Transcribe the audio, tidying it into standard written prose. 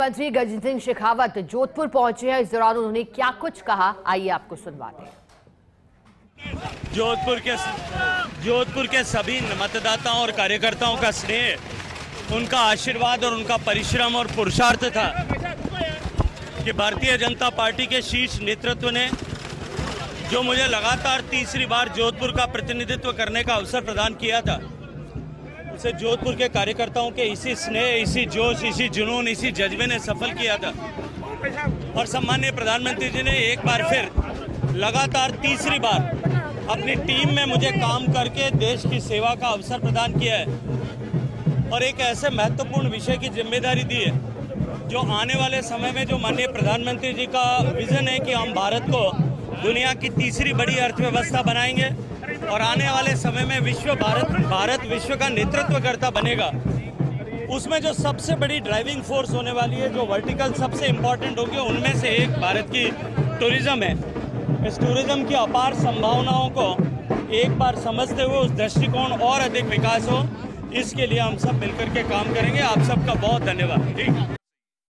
मंत्री गजेंद्र सिंह शेखावत जोधपुर पहुंचे हैं। इस दौरान उन्होंने क्या कुछ कहा, आइए आपको सुनवाते हैं। जोधपुर के सभी मतदाताओं और कार्यकर्ताओं का स्नेह, उनका आशीर्वाद और उनका परिश्रम और पुरुषार्थ था कि भारतीय जनता पार्टी के शीर्ष नेतृत्व ने जो मुझे लगातार तीसरी बार जोधपुर का प्रतिनिधित्व करने का अवसर प्रदान किया था, उसे जोधपुर के कार्यकर्ताओं के इसी स्नेह, इसी जोश, इसी जुनून, इसी जज्बे ने सफल किया था। और सम्माननीय प्रधानमंत्री जी ने एक बार फिर लगातार तीसरी बार अपनी टीम में मुझे काम करके देश की सेवा का अवसर प्रदान किया है और एक ऐसे महत्वपूर्ण विषय की जिम्मेदारी दी है जो आने वाले समय में, जो माननीय प्रधानमंत्री जी का विजन है कि हम भारत को दुनिया की तीसरी बड़ी अर्थव्यवस्था बनाएंगे और आने वाले समय में भारत विश्व का नेतृत्वकर्ता बनेगा। उसमें जो सबसे बड़ी ड्राइविंग फोर्स होने वाली है, जो वर्टिकल सबसे इम्पोर्टेंट होगी, उनमें से एक भारत की टूरिज्म है। इस टूरिज्म की अपार संभावनाओं को एक बार समझते हुए उस दृष्टिकोण और अधिक विकास हो, इसके लिए हम सब मिलकर के काम करेंगे। आप सबका बहुत धन्यवाद। ठीक।